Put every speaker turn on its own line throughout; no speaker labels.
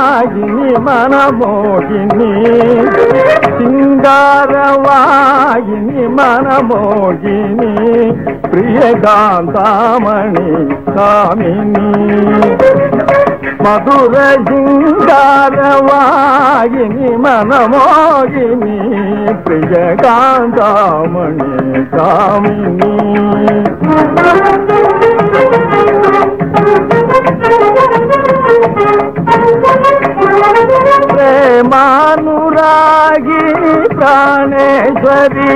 మనమోగిని సింగారవాగిని మనమోగిని ప్రియకాంతామణి కామిని మధుర సింగారవాగిని మనమోగిని ప్రియకాంతామణి కామిని ప్రేమానురాగి ప్రాణేశ్వరి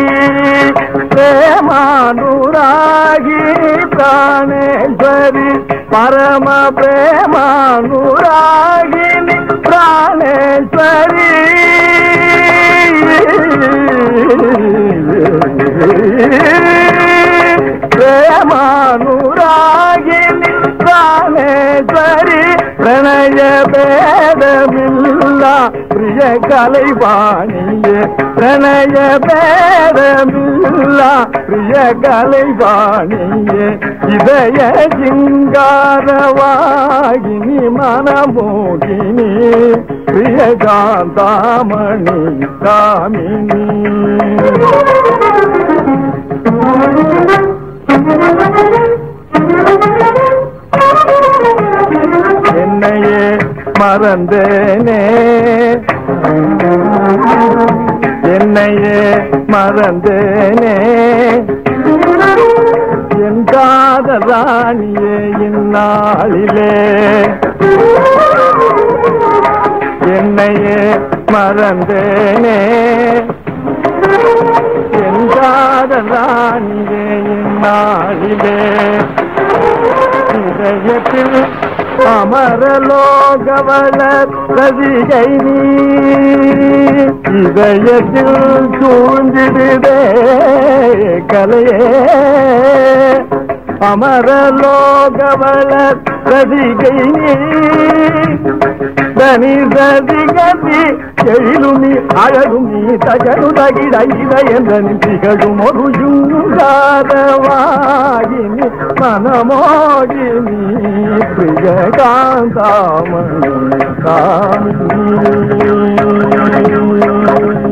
ప్రేమానురాగి ప్రాణేశ్వరి పరమ ప్రేమానురాగిని ప్రాణేశ్వరి ప్రేమానురాగిని ప్రాణేశ్వరి ప్రణయ భేదమిల్ల ప్రియ கலைவாணியே பிரணய பேரமில்ல பிரிய கலைவாணியே இதய சிங்காரவாகினி மனமோகினி பிரிய காந்தாமணி காமினி என்னையே மறந்தேனே என்னையே மறந்தேனே என் காதல் ராணியே இந்நாளிலே என்னையே மறந்தேனே என் காதல் ராணியே இந்நாளிலே இதயத்தில் அமரலோகவள ரதிகை நீ இதயத்தில் சூழ்ந்திடுதே கலையே அமரலோகவள ரதிகை நீ தனி ரதிகதி எழிலுமி அழகுமி தகடு தகிட இதயந்தனி திகழும் ஒரு யுங்காரவாகினி மனமோகினி பிரிய காந்தாமணி காமினி